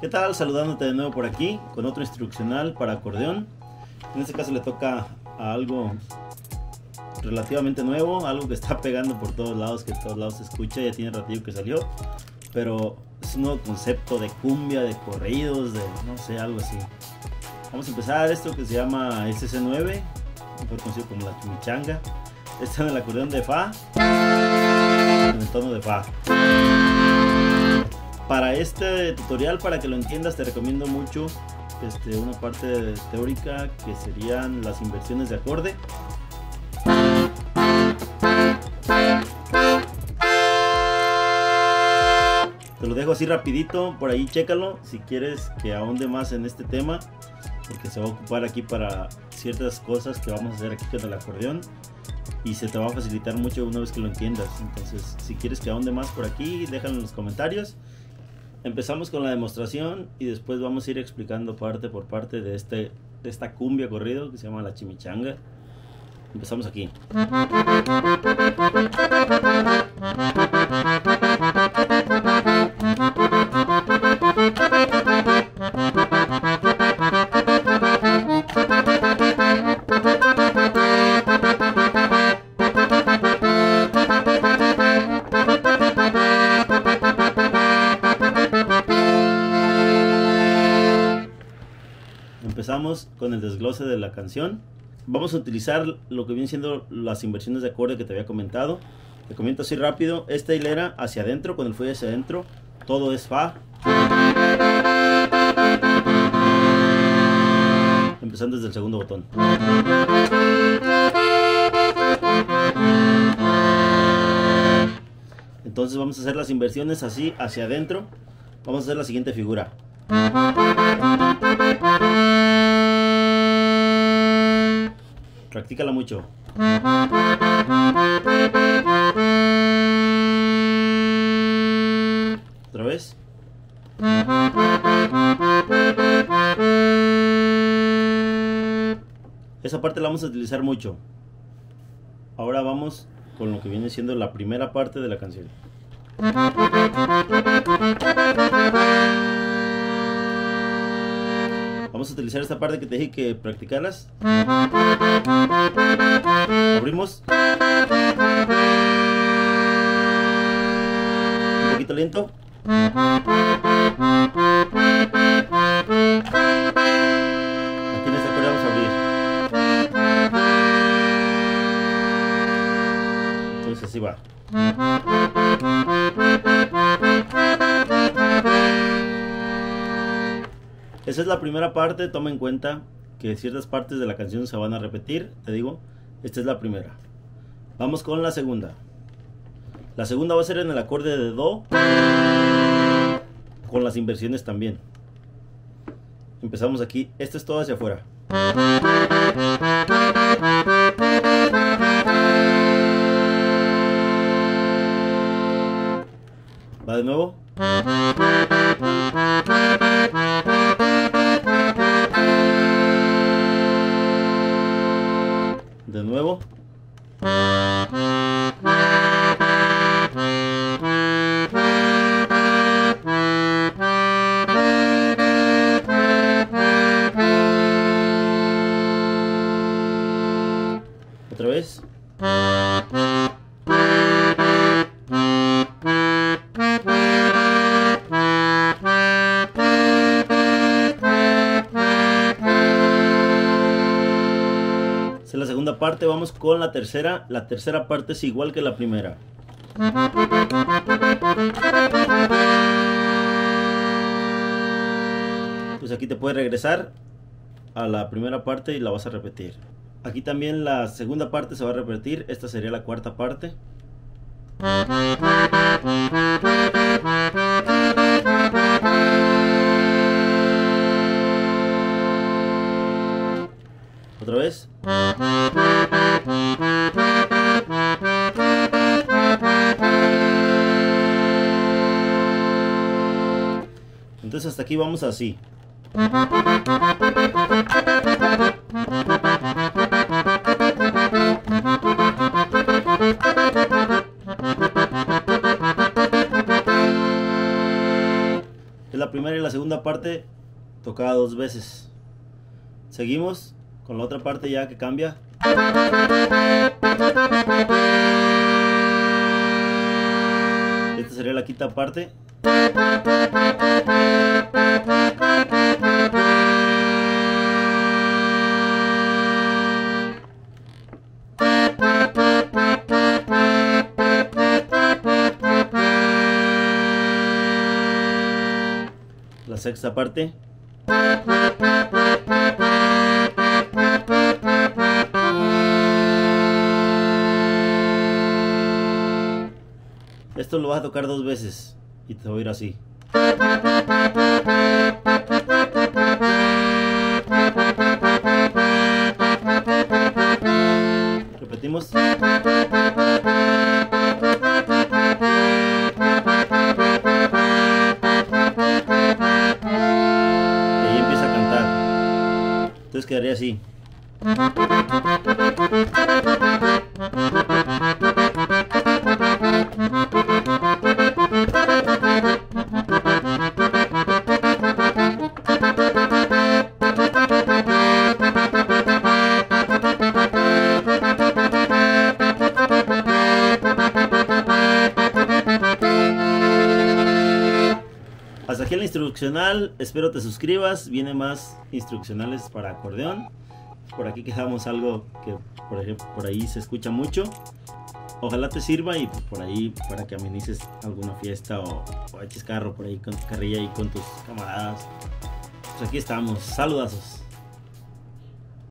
¿Qué tal? Saludándote de nuevo por aquí con otro instruccional para acordeón. En este caso le toca a algo relativamente nuevo, algo que está pegando por todos lados, que todos lados se escucha, ya tiene ratillo que salió, pero es un nuevo concepto de cumbia, de corridos, de no sé, algo así. Vamos a empezar esto que se llama SC9, mejor conocido como la chimichanga. Está en el acordeón de Fa, en el tono de Fa. Para este tutorial, para que lo entiendas, te recomiendo mucho una parte teórica que serían las inversiones de acorde. Te lo dejo así rapidito, por ahí chécalo si quieres que ahonde más en este tema, porque se va a ocupar aquí para ciertas cosas que vamos a hacer aquí con el acordeón y se te va a facilitar mucho una vez que lo entiendas. Entonces, si quieres que ahonde más por aquí, déjalo en los comentarios. Empezamos con la demostración y después vamos a ir explicando parte por parte de esta cumbia corrido que se llama la chimichanga. Empezamos aquí. Empezamos con el desglose de la canción. Vamos a utilizar lo que vienen siendo las inversiones de acorde que te había comentado. Te comento así rápido. Esta hilera hacia adentro, con el fuelle hacia adentro, todo es Fa. Empezando desde el segundo botón. Entonces vamos a hacer las inversiones así hacia adentro. Vamos a hacer la siguiente figura. Practícala mucho. Otra vez. Esa parte la vamos a utilizar mucho. Ahora vamos con lo que viene siendo la primera parte de la canción. Vamos a utilizar esta parte que te dije que practicaras. Abrimos. Un poquito lento. Aquí en esta cuerda vamos a abrir. Entonces así va. Esa es la primera parte. Toma en cuenta que ciertas partes de la canción se van a repetir. Te digo, esta es la primera. Vamos con la segunda. La segunda va a ser en el acorde de Do, con las inversiones también. Empezamos aquí. Esto es todo hacia afuera. Va de nuevo. De nuevo. Otra vez. La segunda parte, vamos con la tercera. La tercera parte es igual que la primera. Pues aquí te puedes regresar a la primera parte y la vas a repetir. Aquí también la segunda parte se va a repetir. Esta sería la cuarta parte. Otra vez. Entonces hasta aquí vamos así. primera y la segunda parte tocaba 2 veces. Seguimos con la otra parte ya que cambia. Esta sería la quinta parte. La sexta parte. Esto lo vas a tocar 2 veces y te va a ir así. Repetimos. Entonces quedaría así. Hasta aquí el instruccional, espero te suscribas, viene más instruccionales para acordeón. Por aquí quedamos algo que por ejemplo por ahí se escucha mucho. Ojalá te sirva y por ahí para que amenices alguna fiesta o eches carro por ahí con tu carrilla y con tus camaradas. Pues aquí estamos, saludazos.